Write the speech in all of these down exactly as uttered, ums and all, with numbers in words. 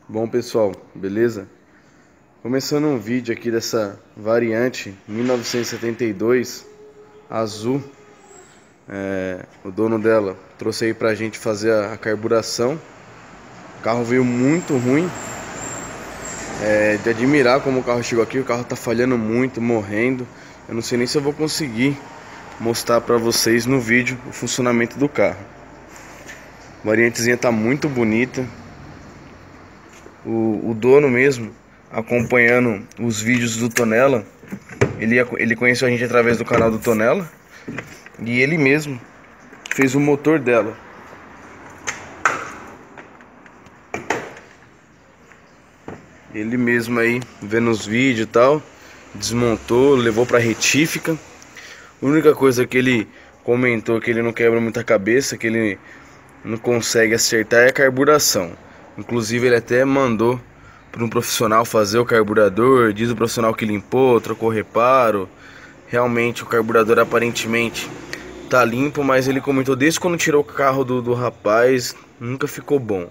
Bom pessoal, beleza? Começando um vídeo aqui dessa variante mil novecentos e setenta e dois azul. é, O dono dela trouxe aí pra gente fazer a, a carburação. O carro veio muito ruim. É de admirar como o carro chegou aqui. O carro tá falhando muito, morrendo. Eu não sei nem se eu vou conseguir mostrar pra vocês no vídeo o funcionamento do carro. A variantezinha tá muito bonita. O, o dono mesmo, acompanhando os vídeos do Tonela, ele, ele conheceu a gente através do canal do Tonela. E ele mesmo fez o motor dela. Ele mesmo aí, vendo os vídeos e tal, desmontou, levou pra retífica. A única coisa que ele comentou que ele não quebra muita cabeça, que ele não consegue acertar, é a carburação. Inclusive ele até mandou para um profissional fazer o carburador. Diz o profissional que limpou, trocou reparo. Realmente o carburador aparentemente tá limpo, mas ele comentou desde quando tirou o carro do, do rapaz, nunca ficou bom.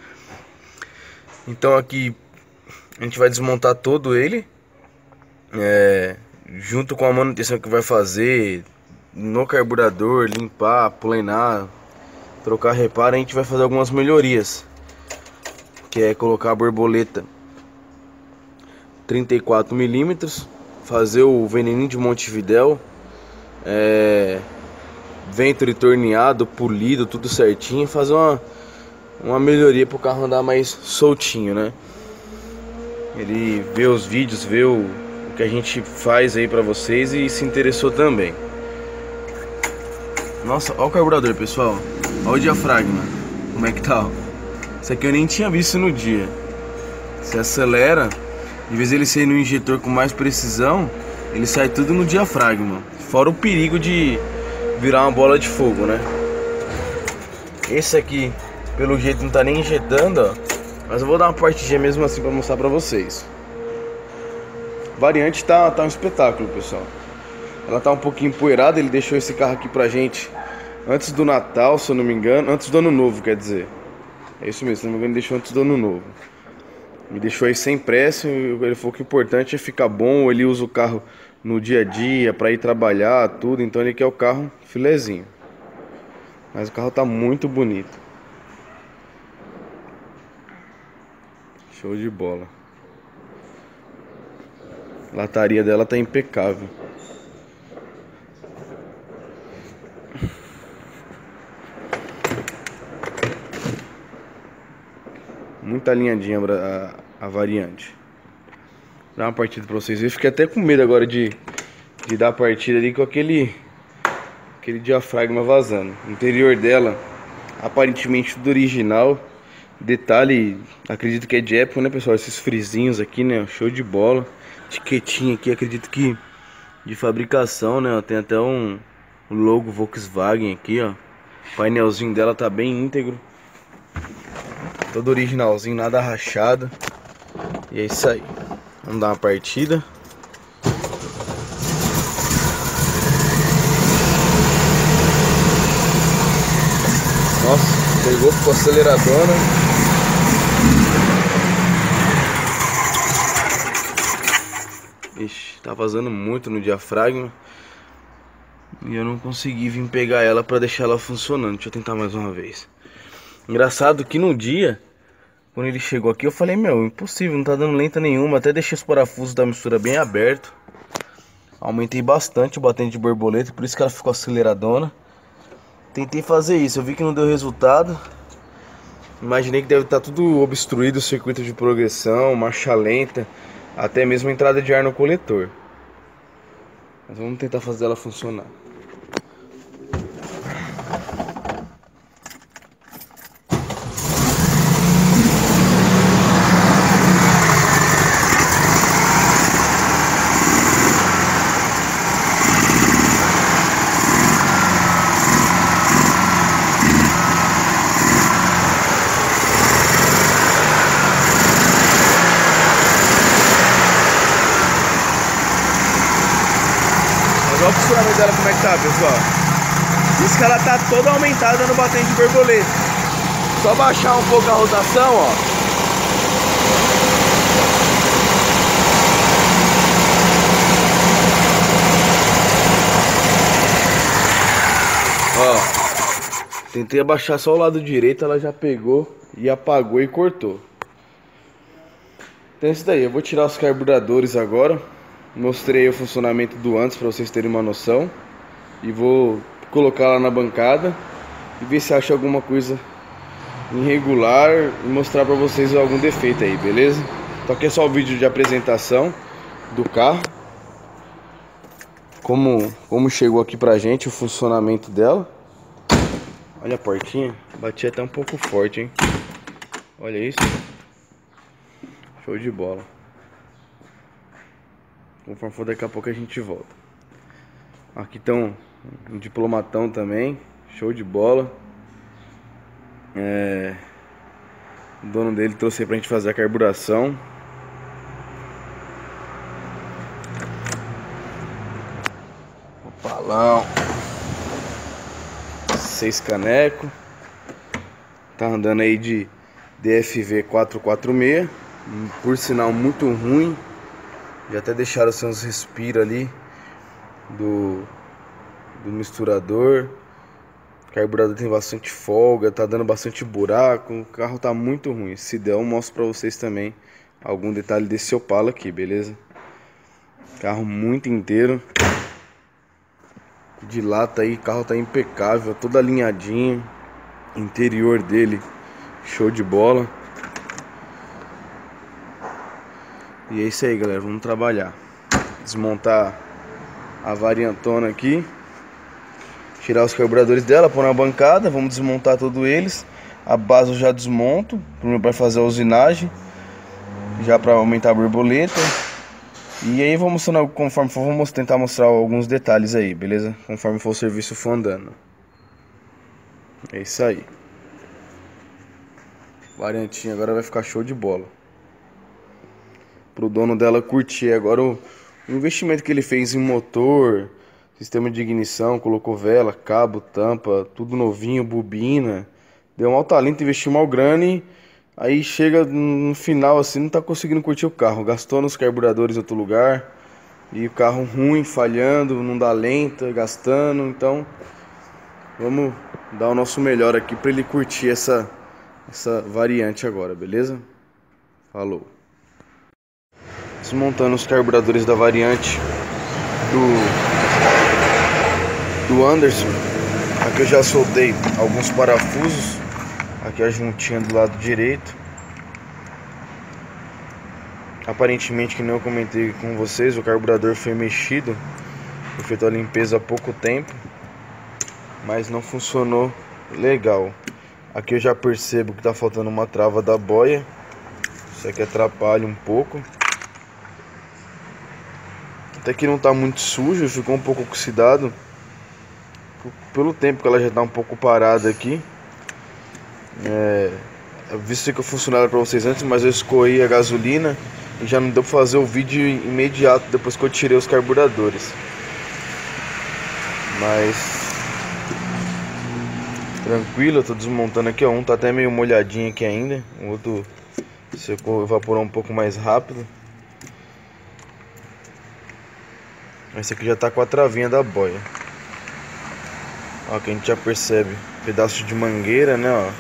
Então aqui a gente vai desmontar todo ele, é, junto com a manutenção que vai fazer no carburador, limpar, planar, trocar reparo. A gente vai fazer algumas melhorias, que é colocar a borboleta trinta e quatro milímetros, fazer o veneninho de Montevidéu, é, ventre torneado, polido, tudo certinho, fazer uma, uma melhoria para o carro andar mais soltinho, né? Ele vê os vídeos, vê o, o que a gente faz aí para vocês e se interessou também. Nossa, olha o carburador, pessoal. Olha o diafragma, como é que tá, ó. Isso aqui eu nem tinha visto no dia. Se acelera, em vez de ele sair no injetor com mais precisão, ele sai tudo no diafragma. Fora o perigo de virar uma bola de fogo, né? Esse aqui, pelo jeito, não tá nem injetando, ó. Mas eu vou dar uma partidinha mesmo assim pra mostrar pra vocês. A variante tá, tá um espetáculo, pessoal. Ela tá um pouquinho empoeirada. Ele deixou esse carro aqui pra gente antes do Natal, se eu não me engano. Antes do Ano Novo, quer dizer. É isso mesmo, se não me engano, ele deixou antes do Ano Novo. Me deixou aí sem pressa. Ele falou que o importante é ficar bom. Ele usa o carro no dia a dia pra ir trabalhar, tudo. Então ele quer o carro filezinho. Mas o carro tá muito bonito. Show de bola. A lataria dela tá impecável. Muito alinhadinha a, a variante. Dá uma partida pra vocês verem. Fiquei até com medo agora de, de dar a partida ali com aquele Aquele diafragma vazando. O interior dela, aparentemente tudo original. Detalhe, acredito que é de época, né, pessoal? Esses frisinhos aqui, né? Show de bola. Etiquetinha aqui, acredito que de fabricação, né? Tem até um logo Volkswagen aqui, ó. O painelzinho dela tá bem íntegro. Todo originalzinho, nada rachado. E é isso aí. Vamos dar uma partida. Nossa, pegou, ficou aceleradona. Ixi, tá vazando muito no diafragma. E eu não consegui vir pegar ela pra deixar ela funcionando. Deixa eu tentar mais uma vez. Engraçado que no dia, quando ele chegou aqui, eu falei, meu, impossível, não tá dando lenta nenhuma. Até deixei os parafusos da mistura bem aberto. Aumentei bastante o batente de borboleta, por isso que ela ficou aceleradona. Tentei fazer isso, eu vi que não deu resultado. Imaginei que deve estar tudo obstruído, o circuito de progressão, marcha lenta, até mesmo a entrada de ar no coletor. Mas vamos tentar fazer ela funcionar. Olha o funcionamento dela como é que tá, pessoal. Diz que ela tá toda aumentada no batente de borboleta. Só baixar um pouco a rotação, ó. Ó, tentei abaixar só o lado direito, ela já pegou e apagou e cortou. Então é isso daí, eu vou tirar os carburadores agora. Mostrei o funcionamento do antes para vocês terem uma noção. E vou colocar lá na bancada e ver se acha alguma coisa irregular e mostrar para vocês algum defeito aí, beleza? Então aqui é só o vídeo de apresentação do carro. Como, como chegou aqui pra gente, o funcionamento dela. Olha a portinha, bati até um pouco forte, hein? Olha isso. Show de bola. Conforme for, daqui a pouco a gente volta. Aqui estão um diplomatão também. Show de bola. É... O dono dele trouxe aí pra gente fazer a carburação. O palão. Seis caneco. Tá andando aí de D F V quatrocentos e quarenta e seis. Por sinal muito ruim. Já até deixaram seus respiros ali do, do misturador. O carburador tem bastante folga, tá dando bastante buraco. O carro tá muito ruim. Se der eu mostro pra vocês também algum detalhe desse Opala aqui, beleza? Carro muito inteiro. De lata aí, o carro tá impecável, todo alinhadinho. Interior dele, show de bola. E é isso aí, galera, vamos trabalhar. Desmontar a variantona aqui. Tirar os carburadores dela, pôr na bancada. Vamos desmontar todos eles. A base eu já desmonto, primeiro para fazer a usinagem, já para aumentar a borboleta. E aí vou mostrando, conforme for, vamos tentar mostrar alguns detalhes aí, beleza? Conforme for o serviço for andando. É isso aí. Variantinha agora vai ficar show de bola. Pro dono dela curtir agora o, o investimento que ele fez em motor, sistema de ignição, colocou vela, cabo, tampa, tudo novinho, bobina. Deu um alto talento, investiu mal grana e aí chega no final assim, não tá conseguindo curtir o carro. Gastou nos carburadores em outro lugar. E o carro ruim, falhando, não dá lenta, gastando. Então vamos dar o nosso melhor aqui para ele curtir essa, essa variante agora, beleza? Falou. Desmontando os carburadores da variante do, do Anderson. Aqui eu já soltei alguns parafusos. Aqui a juntinha do lado direito. Aparentemente, que nem eu comentei com vocês, o carburador foi mexido. Foi feita a limpeza há pouco tempo, mas não funcionou legal. Aqui eu já percebo que tá faltando uma trava da boia. Isso aqui atrapalha um pouco. Até que não tá muito sujo, ficou um pouco oxidado pelo tempo que ela já tá um pouco parada aqui. É, eu vi isso que eu funcionava para vocês antes, mas eu escoei a gasolina e já não deu pra fazer o vídeo imediato depois que eu tirei os carburadores. Mas tranquilo, eu tô desmontando aqui, ó. Um tá até meio molhadinho aqui ainda, o outro secou, evaporou um pouco mais rápido. Esse aqui já tá com a travinha da boia. Ó, que a gente já percebe pedaço de mangueira, né, ó.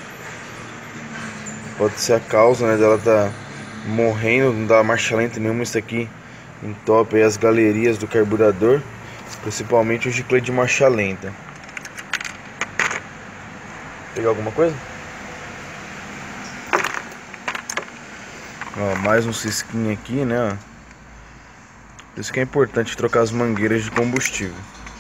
Pode ser a causa, né, dela tá morrendo, não dá marcha lenta nenhuma. Isso aqui entope aí as galerias do carburador, principalmente o giclete de marcha lenta. Pegar alguma coisa? Ó, mais um cisquinho aqui, né, ó. Por isso que é importante trocar as mangueiras de combustível.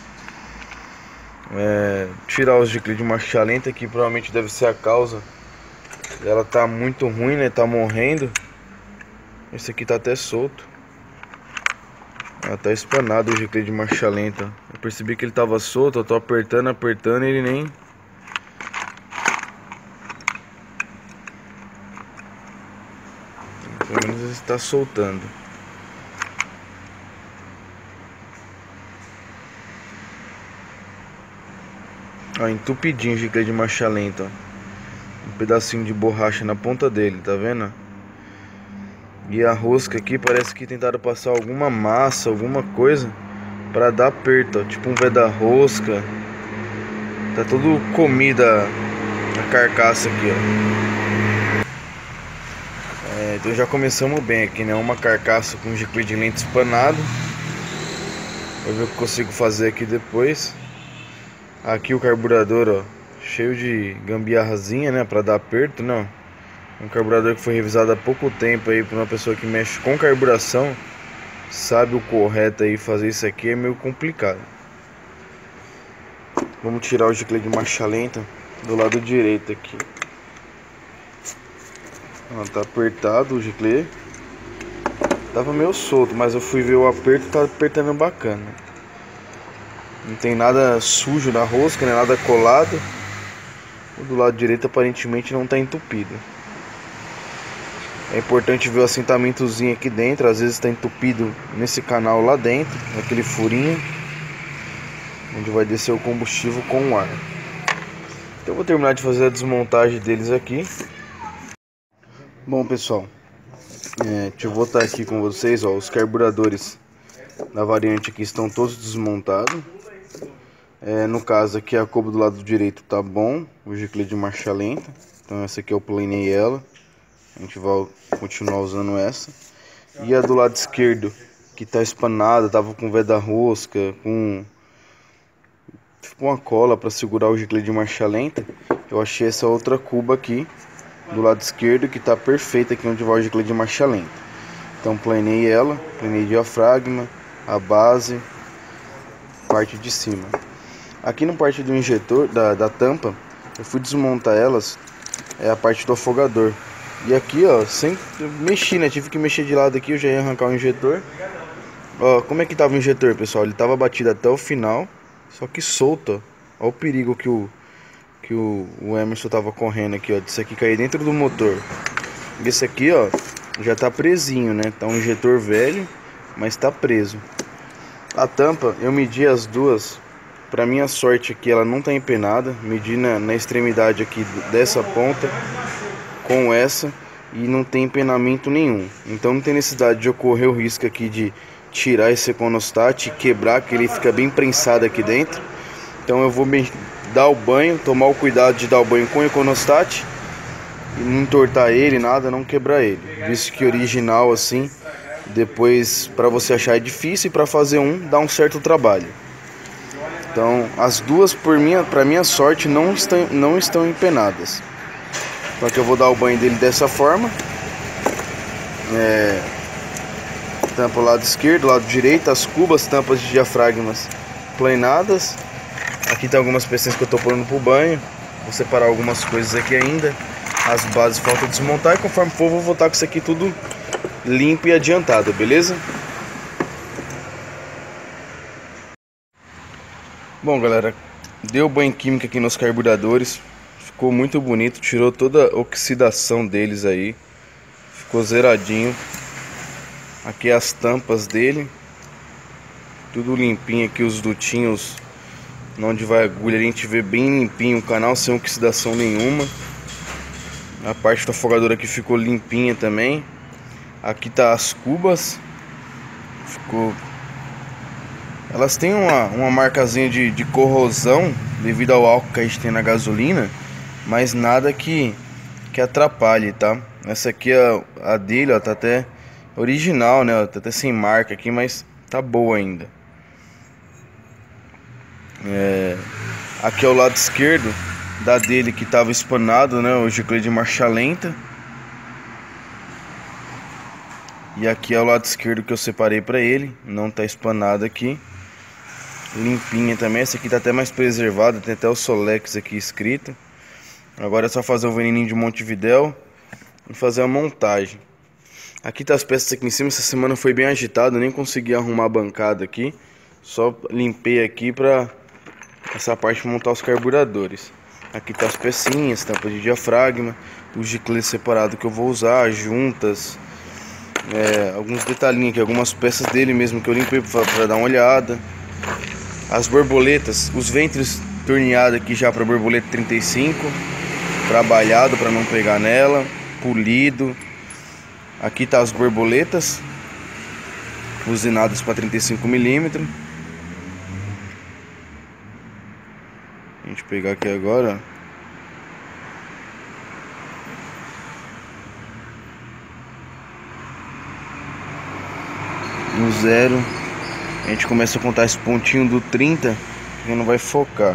É, tirar os gicletes de marcha lenta, que provavelmente deve ser a causa. Ela tá muito ruim, né? Tá morrendo. Esse aqui tá até solto. Ela tá espanado o giclete de marcha lenta. Eu percebi que ele tava solto, eu tô apertando, apertando e ele nem... Pelo menos ele está soltando. Ó, entupidinho o giclete de marcha lenta, ó. Um pedacinho de borracha na ponta dele, tá vendo? E a rosca aqui parece que tentaram passar alguma massa, alguma coisa pra dar aperto, ó. Tipo um veda-rosca. Tá tudo comida a carcaça aqui, ó. É, então já começamos bem aqui, né? Uma carcaça com giclê de lente espanado. Vou ver o que consigo fazer aqui depois. Aqui o carburador, ó, cheio de gambiarrazinha, né? Pra dar aperto, não. Um carburador que foi revisado há pouco tempo aí, por uma pessoa que mexe com carburação, sabe o correto aí. Fazer isso aqui é meio complicado. Vamos tirar o giclê de marcha lenta do lado direito aqui. Ó, tá apertado o giclê. Tava meio solto, mas eu fui ver o aperto, tá apertando bacana. Não tem nada sujo na rosca, nem nada colado. O do lado direito aparentemente não tá entupido. É importante ver o assentamentozinho aqui dentro. Às vezes está entupido nesse canal lá dentro, naquele furinho onde vai descer o combustível com o ar. Então eu vou terminar de fazer a desmontagem deles aqui. Bom, pessoal, é, deixa eu voltar aqui com vocês, ó. Os carburadores da variante aqui estão todos desmontados. É, no caso aqui a cuba do lado direito tá bom, o giclê de marcha lenta. Então essa aqui eu planei ela. A gente vai continuar usando essa. E a do lado esquerdo, que tá espanada, tava com veda rosca, com ficou uma cola para segurar o giclê de marcha lenta. Eu achei essa outra cuba aqui do lado esquerdo, que tá perfeita aqui onde vai o giclê de marcha lenta. Então planei ela, planei diafragma, a base, parte de cima. Aqui no parte do injetor, da, da tampa, eu fui desmontar elas, é a parte do afogador. E aqui, ó, sem mexer, né? Tive que mexer de lado aqui, eu já ia arrancar o injetor. Ó, como é que tava o injetor, pessoal? Ele tava batido até o final, só que solto, ó. Ó o perigo que o que o, o Emerson tava correndo aqui, ó. Disso aqui cair dentro do motor. Esse aqui, ó, já tá presinho, né? Tá um injetor velho, mas tá preso. A tampa, eu medi as duas. Pra minha sorte aqui, ela não tá empenada. Medi na, na extremidade aqui dessa ponta com essa, e não tem empenamento nenhum. Então não tem necessidade de ocorrer o risco aqui de tirar esse econostat e quebrar, que ele fica bem prensado aqui dentro. Então eu vou dar o banho, tomar o cuidado de dar o banho com o econostat e não entortar ele, nada, não quebrar ele. Visto que original assim, depois para você achar é difícil, e para fazer um dá um certo trabalho. Então as duas, por minha, para minha sorte, não estão, não estão empenadas. Então aqui eu vou dar o banho dele dessa forma. É, tampa o lado esquerdo, lado direito, as cubas, tampas de diafragmas planeadas. Aqui tem algumas pecinhas que eu tô pondo pro banho. Vou separar algumas coisas aqui ainda. As bases falta desmontar, e conforme for, vou voltar com isso aqui tudo limpo e adiantado, beleza? Bom, galera, deu banho químico aqui nos carburadores. Ficou muito bonito, tirou toda a oxidação deles aí. Ficou zeradinho. Aqui as tampas dele. Tudo limpinho aqui, os dutinhos onde vai a agulha, a gente vê bem limpinho o canal, sem oxidação nenhuma. A parte do afogador aqui ficou limpinha também. Aqui tá as cubas. Ficou... Elas têm uma, uma marcazinha de, de corrosão devido ao álcool que a gente tem na gasolina, mas nada que, que atrapalhe, tá? Essa aqui, a, a dele, ó, tá até original, né? Tá até sem marca aqui, mas tá boa ainda. É, aqui é o lado esquerdo da dele, que tava espanado, né? O giclê de marcha lenta. E aqui é o lado esquerdo que eu separei pra ele. Não tá espanado aqui. Limpinha também. Essa aqui tá até mais preservada. Tem até o Solex aqui escrito. Agora é só fazer o veneninho de Montevidéu e fazer a montagem. Aqui tá as peças aqui em cima. Essa semana foi bem agitada, nem consegui arrumar a bancada aqui. Só limpei aqui pra essa parte montar os carburadores. Aqui tá as pecinhas, tampa de diafragma, o giclê separado que eu vou usar, juntas, é, alguns detalhinhos aqui, algumas peças dele mesmo que eu limpei para dar uma olhada. As borboletas, os ventres torneados aqui já para borboleta trinta e cinco, trabalhado para não pegar nela, polido. Aqui tá as borboletas usinadas para trinta e cinco milímetros. A gente pegar aqui agora. No zero, a gente começa a contar esse pontinho do trinta, que não vai focar.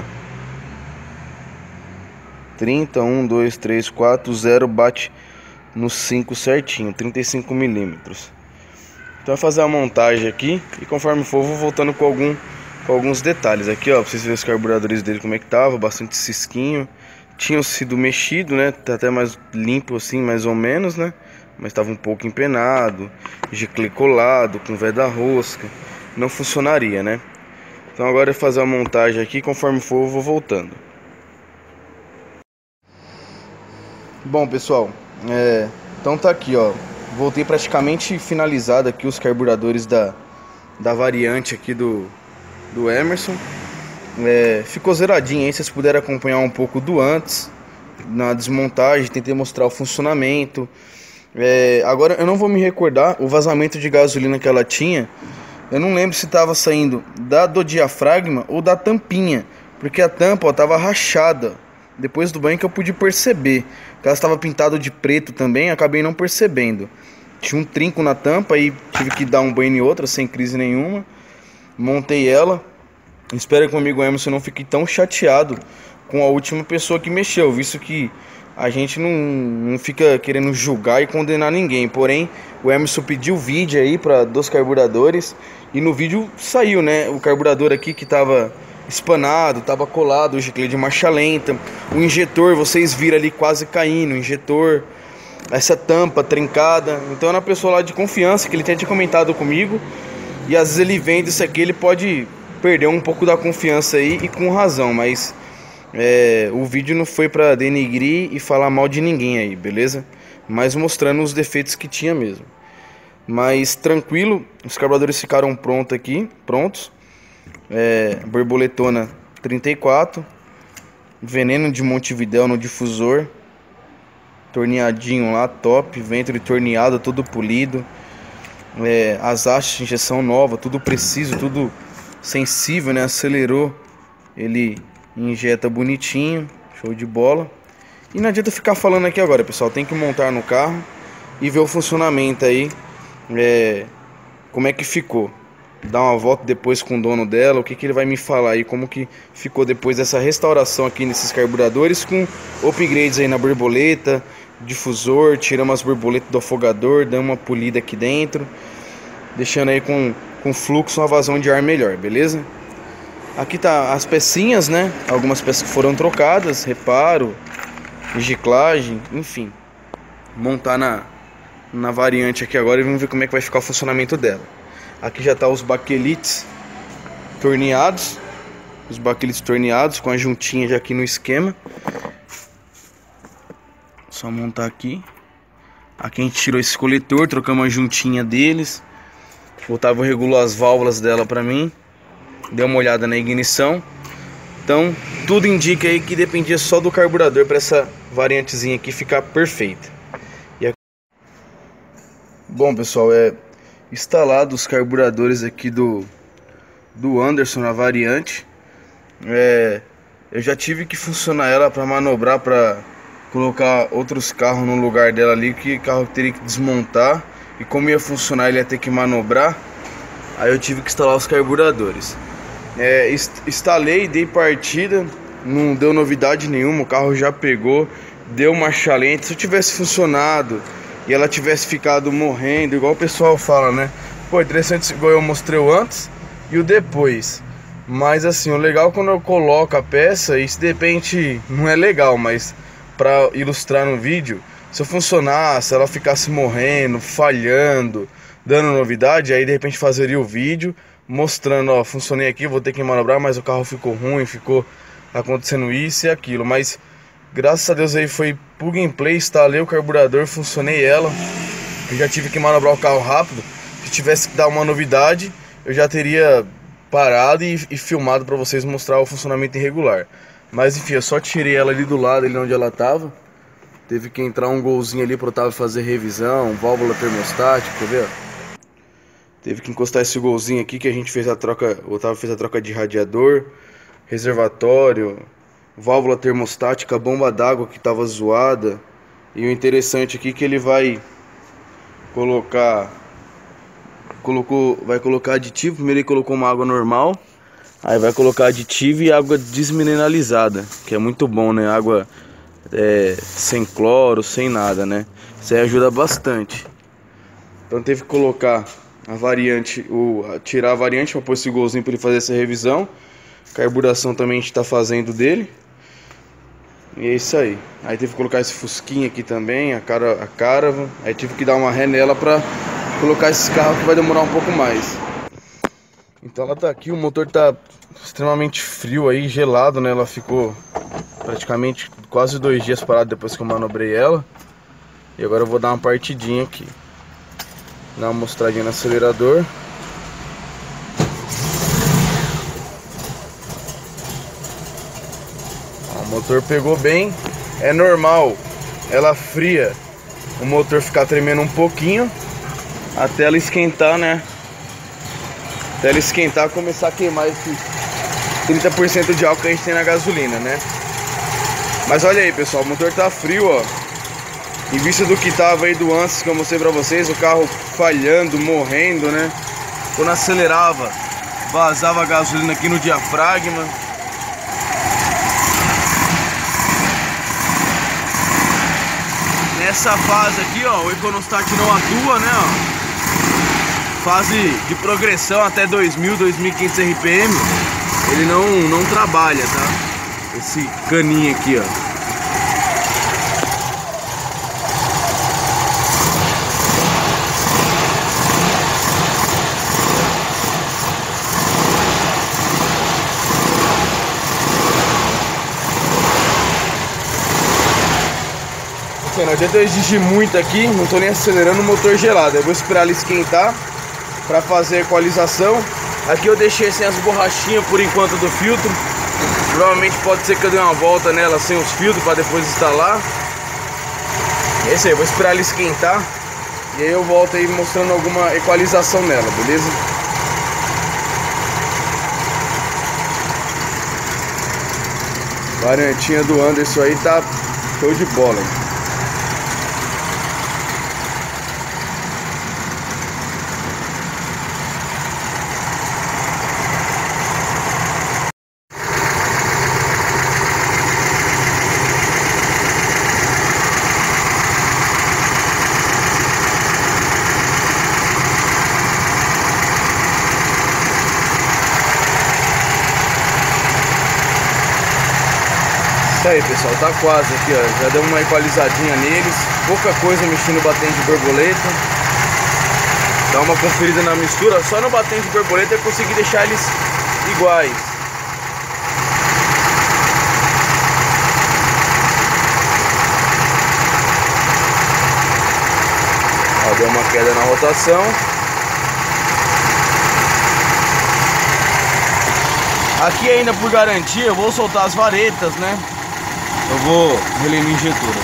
trinta, um, dois, três, quatro, zero, bate no cinco certinho, trinta e cinco milímetros. Então vai fazer a montagem aqui e conforme for vou voltando com, algum, com alguns detalhes aqui, ó, pra vocês verem os carburadores dele como é que tava, bastante cisquinho. Tinham sido mexido, né, tá até mais limpo assim, mais ou menos, né, mas tava um pouco empenado, giclê colado, com veda rosca, não funcionaria, né. Então agora é fazer a montagem aqui, conforme for eu vou voltando. Bom pessoal, é, então tá aqui, ó, voltei praticamente finalizado aqui os carburadores da, da variante aqui do, do Emerson. É, ficou zeradinho aí, vocês puderam acompanhar um pouco do antes, na desmontagem, tentei mostrar o funcionamento. É, agora eu não vou me recordar o vazamento de gasolina que ela tinha, eu não lembro se estava saindo da, do diafragma ou da tampinha, porque a tampa estava rachada. Depois do banho que eu pude perceber que ela estava pintada de preto também, acabei não percebendo. Tinha um trinco na tampa e tive que dar um banho em outra sem crise nenhuma. Montei ela. Espero que o amigo Emerson não fique tão chateado com a última pessoa que mexeu, visto que a gente não, não fica querendo julgar e condenar ninguém. Porém, o Emerson pediu vídeo aí para dos carburadores e no vídeo saiu, né, o carburador aqui que estava espanado, estava colado, o giclê de marcha lenta, o injetor, vocês viram ali quase caindo, o injetor, essa tampa trincada. Então era uma pessoa lá de confiança que ele tinha comentado comigo e às vezes ele vendo isso aqui, ele pode perder um pouco da confiança aí e com razão, mas é, o vídeo não foi para denigrir e falar mal de ninguém aí, beleza? Mas mostrando os defeitos que tinha mesmo. Mas tranquilo, os carburadores ficaram prontos aqui, prontos. É, borboletona trinta e quatro, veneno de Montevidéu no difusor, torneadinho lá top, ventre torneado, tudo polido, é, as hastes de injeção nova, tudo preciso, tudo sensível, né? Acelerou, ele injeta bonitinho, show de bola. E não adianta ficar falando aqui agora, pessoal, tem que montar no carro e ver o funcionamento aí, é, como é que ficou. Dar uma volta depois com o dono dela, o que, que ele vai me falar aí, como que ficou depois dessa restauração aqui nesses carburadores, com upgrades aí na borboleta, difusor, tiramos as borboletas do afogador, damos uma polida aqui dentro, deixando aí com, com fluxo, uma vazão de ar melhor, beleza? Aqui tá as pecinhas, né, algumas peças que foram trocadas, reparo, reciclagem, enfim. Montar na, na variante aqui agora e vamos ver como é que vai ficar o funcionamento dela. Aqui já tá os baquelites torneados, os baquelites torneados com a juntinha já aqui no esquema. Só montar aqui. Aqui a gente tirou esse coletor, trocamos a juntinha deles. O Otávio regulou as válvulas dela pra mim, deu uma olhada na ignição. Então tudo indica aí que dependia só do carburador para essa variantezinha aqui ficar perfeita. E aqui... Bom pessoal, é instalado os carburadores aqui do, do Anderson na variante. É, eu já tive que funcionar ela para manobrar, para colocar outros carros no lugar dela ali, que o carro teria que desmontar, e como ia funcionar ele ia ter que manobrar, aí eu tive que instalar os carburadores. É, instalei, dei partida, não deu novidade nenhuma, o carro já pegou, deu marcha lenta. Se eu tivesse funcionado e ela tivesse ficado morrendo, igual o pessoal fala, né? Pô, interessante igual eu mostrei o antes e o depois. Mas assim, o legal é quando eu coloco a peça, e se de repente não é legal, mas pra ilustrar no vídeo, se eu funcionasse, ela ficasse morrendo, falhando, dando novidade, aí de repente fazeria o vídeo mostrando, ó, funcionei aqui, vou ter que manobrar, mas o carro ficou ruim, ficou acontecendo isso e aquilo. Mas graças a Deus aí foi pro gameplay, instalei o carburador, funcionei ela. Eu já tive que manobrar o carro rápido. Se tivesse que dar uma novidade, eu já teria parado e, e filmado para vocês mostrar o funcionamento irregular. Mas enfim, eu só tirei ela ali do lado, ali onde ela tava. Teve que entrar um golzinho ali para o Otávio fazer revisão, válvula termostática, quer ver? Teve que encostar esse golzinho aqui que a gente fez a troca, o Otávio fez a troca de radiador, reservatório, válvula termostática, bomba d'água que estava zoada. E o interessante aqui é que ele vai colocar colocou vai colocar aditivo. Primeiro ele colocou uma água normal, aí vai colocar aditivo e água desmineralizada, que é muito bom, né? Água é, sem cloro, sem nada, né? Isso aí ajuda bastante. Então teve que colocar a variante, o, tirar a variante para pôr esse golzinho para ele fazer essa revisão. Carburação também a gente está fazendo dele. E é isso aí. Aí teve que colocar esse fusquinha aqui também, a cara, a Caravan. Aí tive que dar uma ré nela para colocar esse carro, que vai demorar um pouco mais. Então ela tá aqui, o motor tá extremamente frio aí, gelado, né? Ela ficou praticamente quase dois dias parada depois que eu manobrei ela. E agora eu vou dar uma partidinha aqui. Dar uma mostradinha no acelerador. O motor pegou bem. É normal, ela fria, o motor ficar tremendo um pouquinho até ela esquentar, né? Até ela esquentar, começar a queimar esse trinta por cento de álcool que a gente tem na gasolina, né? Mas olha aí, pessoal, o motor tá frio, ó. Em vista do que tava aí do antes que eu mostrei pra vocês, o carro falhando, morrendo, né? Quando acelerava, vazava a gasolina aqui no diafragma. Nessa fase aqui, ó, o Econostat não atua, né, ó. Fase de progressão até dois mil, dois mil e quinhentos R P M, ele não, não trabalha, tá? Esse caninho aqui, ó. Não adianta eu exigir muito aqui, não tô nem acelerando o motor gelado. Eu vou esperar ele esquentar para fazer a equalização. Aqui eu deixei sem as borrachinhas por enquanto do filtro. Provavelmente pode ser que eu dê uma volta nela sem os filtros para depois instalar. É isso aí, eu vou esperar ele esquentar e aí eu volto aí mostrando alguma equalização nela, beleza? Variantinha do Anderson aí tá show de bola, hein? Isso aí, pessoal, tá quase aqui, ó. Já deu uma equalizadinha neles. Pouca coisa mexendo no batente de borboleta. Dá uma conferida na mistura. Só no batente de borboleta eu consegui deixar eles iguais. Ó, deu uma queda na rotação. Aqui ainda por garantia eu vou soltar as varetas, né? Eu vou relé no injetor.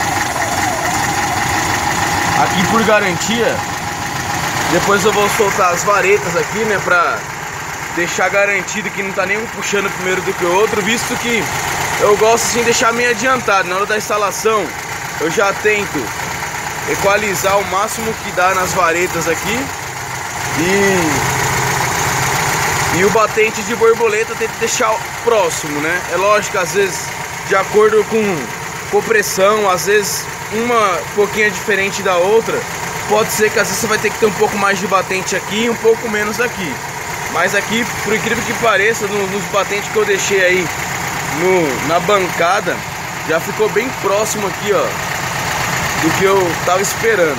Aqui por garantia, depois eu vou soltar as varetas aqui, né? Pra deixar garantido que não tá nenhum puxando primeiro do que o outro, visto que eu gosto assim de deixar meio adiantado. Na hora da instalação eu já tento equalizar o máximo que dá nas varetas aqui. E... E o batente de borboleta tem que deixar próximo, né? É lógico, às vezes, de acordo com compressão, às vezes uma pouquinho diferente da outra, pode ser que às vezes você vai ter que ter um pouco mais de batente aqui e um pouco menos aqui. Mas aqui, por incrível que pareça, no, nos batentes que eu deixei aí no, na bancada, já ficou bem próximo aqui, ó, do que eu tava esperando.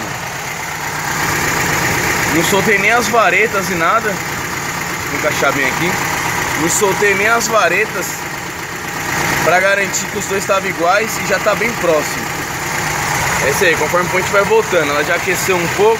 Não soltei nem as varetas e nada. Vou encaixar bem aqui. Não soltei nem as varetas para garantir que os dois estavam iguais e já tá bem próximo. É isso aí, conforme a gente vai voltando, ela já aqueceu um pouco.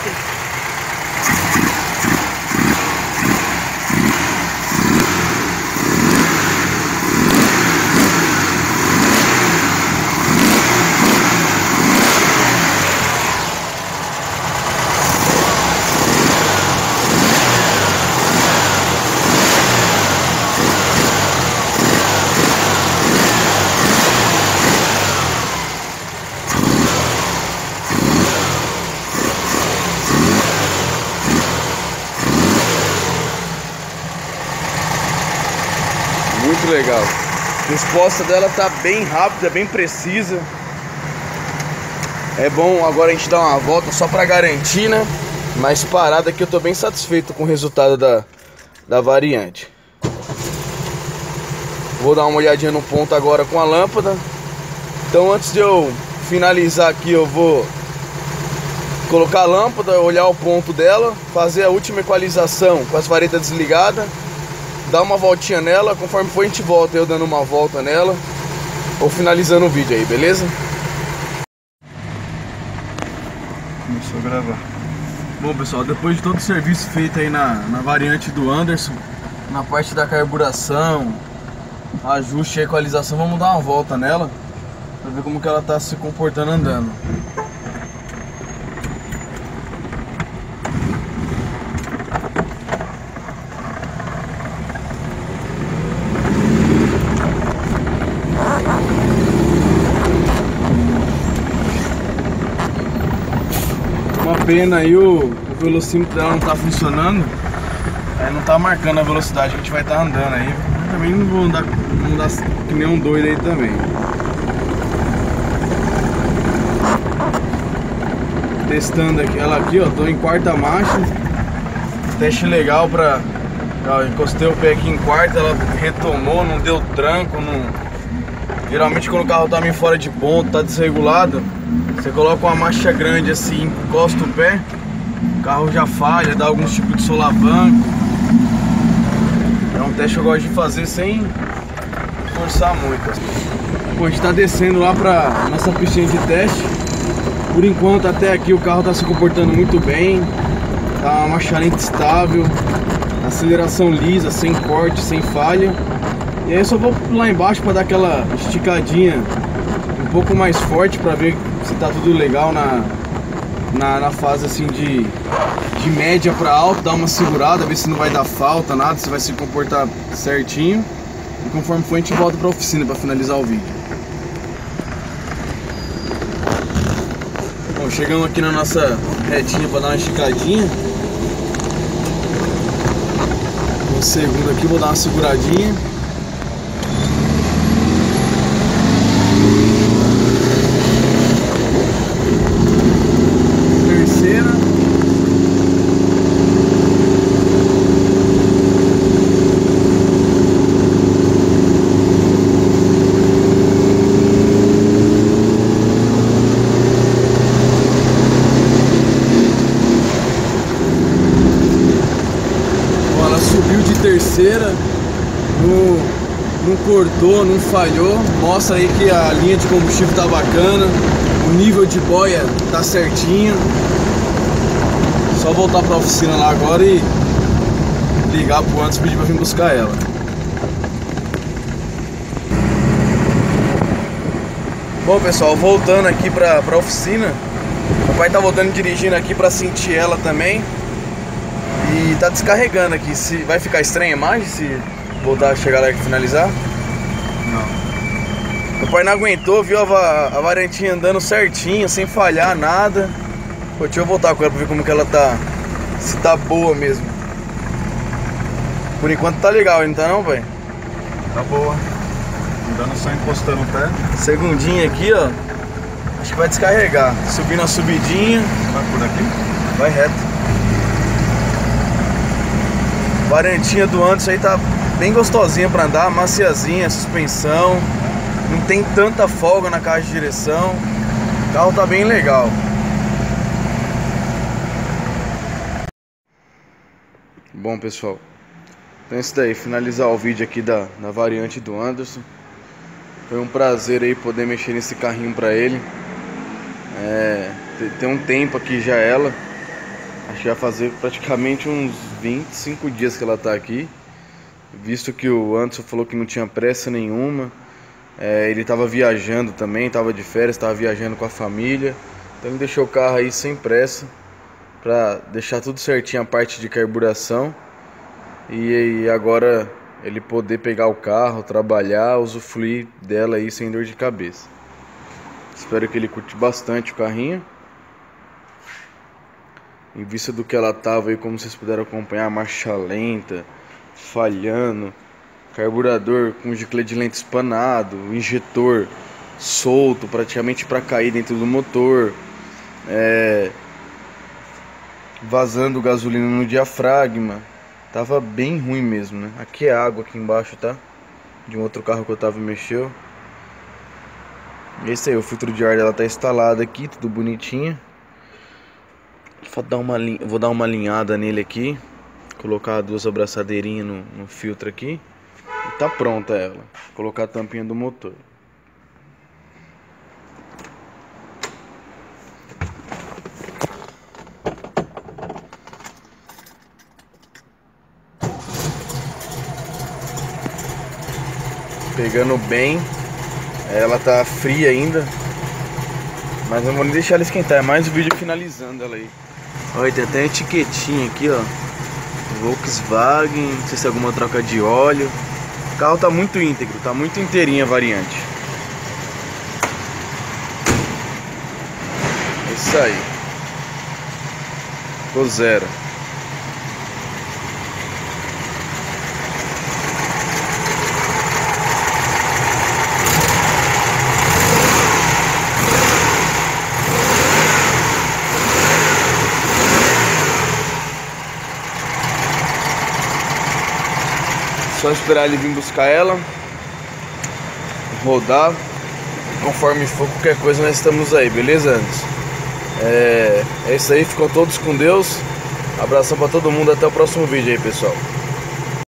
legal. A resposta dela tá bem rápida, bem precisa. É bom agora a gente dar uma volta só pra garantir, né? Mas parada aqui eu tô bem satisfeito com o resultado da, da variante. Vou dar uma olhadinha no ponto agora com a lâmpada. Então antes de eu finalizar aqui, eu vou colocar a lâmpada, olhar o ponto dela, fazer a última equalização com as varetas desligadas, dar uma voltinha nela, conforme for a gente volta, eu dando uma volta nela, ou finalizando o vídeo aí, beleza? Começou a gravar. Bom pessoal, depois de todo o serviço feito aí na, na variante do Anderson, na parte da carburação, ajuste e equalização, vamos dar uma volta nela pra ver como que ela tá se comportando andando. Uma pena aí, o, o velocímetro dela não tá funcionando, aí não tá marcando a velocidade que a gente vai estar tá andando aí. Eu também não vou andar, não andar que nem um doido aí também. Testando aqui, ela aqui, ó, tô em quarta marcha. Teste legal pra... Ó, encostei o pé aqui em quarta, ela retomou, não deu tranco, não... Geralmente quando o carro tá meio fora de ponto, tá desregulado, você coloca uma marcha grande assim, encosta o pé, o carro já falha, dá alguns tipos de solavanco. É um teste que eu gosto de fazer sem forçar muito. Bom, a gente tá descendo lá pra nossa piscina de teste. Por enquanto até aqui o carro tá se comportando muito bem, tá uma marcha lenta estável, aceleração lisa, sem corte, sem falha. E aí eu só vou lá embaixo para dar aquela esticadinha um pouco mais forte para ver se tá tudo legal na, na, na fase assim de, de média para alto, dar uma segurada, ver se não vai dar falta, nada, se vai se comportar certinho. E conforme for a gente volta para a oficina para finalizar o vídeo. Bom, chegamos aqui na nossa retinha para dar uma esticadinha. No segundo aqui vou dar uma seguradinha. Subiu de terceira, não, não cortou, não falhou. Mostra aí que a linha de combustível tá bacana, o nível de boia tá certinho. Só voltar pra oficina lá agora e ligar pro Anderson e pedir pra vir buscar ela. Bom pessoal, voltando aqui pra, pra oficina. O pai tá voltando dirigindo aqui pra sentir ela também. E tá descarregando aqui. Se vai ficar estranha a imagem se voltar a chegar lá e finalizar? Não. O pai não aguentou, viu a, a variantinha andando certinho, sem falhar nada. Pô, deixa eu voltar com ela pra ver como que ela tá. Se tá boa mesmo. Por enquanto tá legal, não tá não, pai? Tá boa. Andando só encostando o pé. Segundinha aqui, ó. Acho que vai descarregar. Subindo a subidinha. Vai por aqui? Vai reto. Variantinha do Anderson aí tá bem gostosinha pra andar, maciazinha, suspensão. Não tem tanta folga na caixa de direção. O carro tá bem legal. Bom pessoal, então é isso daí, finalizar o vídeo aqui da, da variante do Anderson. Foi um prazer aí poder mexer nesse carrinho pra ele. É, tem um tempo aqui já ela. Acho que vai fazer praticamente uns vinte e cinco dias que ela tá aqui. Visto que o Anderson falou que não tinha pressa nenhuma. É, ele tava viajando também, tava de férias, tava viajando com a família. Então ele deixou o carro aí sem pressa, pra deixar tudo certinho a parte de carburação. E, e agora ele poder pegar o carro, trabalhar, usufruir dela aí sem dor de cabeça. Espero que ele curte bastante o carrinho. Em vista do que ela tava aí, como vocês puderam acompanhar, marcha lenta, falhando, carburador com giclete de lente espanado, injetor solto praticamente para cair dentro do motor, é, vazando gasolina no diafragma. Tava bem ruim mesmo, né? Aqui é água aqui embaixo, tá? De um outro carro que o Otávio mexeu. Esse aí, o filtro de ar dela tá instalado aqui, tudo bonitinho. Vou dar uma, vou dar uma alinhada nele aqui, colocar duas abraçadeirinhas no, no filtro aqui. E tá pronta ela. Vou colocar a tampinha do motor. Pegando bem. Ela tá fria ainda, mas não vou nem deixar ela esquentar. É mais um vídeo finalizando ela aí. Olha, tem até etiquetinha aqui, ó, Volkswagen, não sei se é alguma troca de óleo. O carro tá muito íntegro, tá muito inteirinha a variante. É isso aí. Tô zero. Só esperar ele vir buscar ela, rodar, conforme for qualquer coisa nós estamos aí, beleza, Anderson? É, é isso aí, ficam todos com Deus, abração pra todo mundo, até o próximo vídeo aí, pessoal.